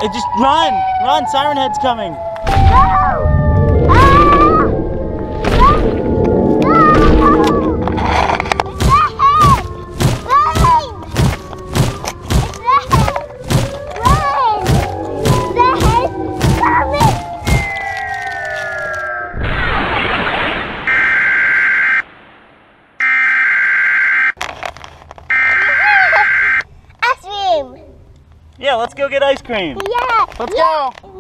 Just run! Run! Siren Head's coming! Yeah, let's go get ice cream. Yeah. Let's go.